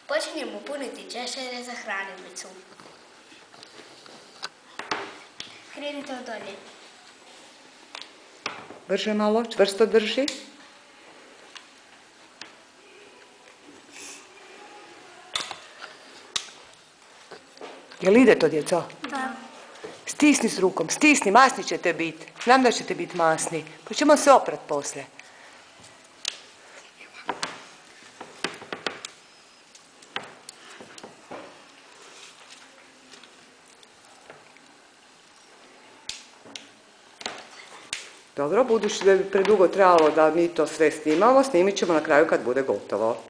Počinjemo puniti češere za hranilicu. Krenite od dolje. Brže malo, čvrsto drži. Jel ide to, djeco? Da. Stisni s rukom, stisni, masni ćete biti. Znam da ćete biti masni. Pa ćemo se oprat poslije. Dobro, budući da bi predugo trebalo da mi to sve snimamo, snimit ćemo na kraju kad bude gotovo.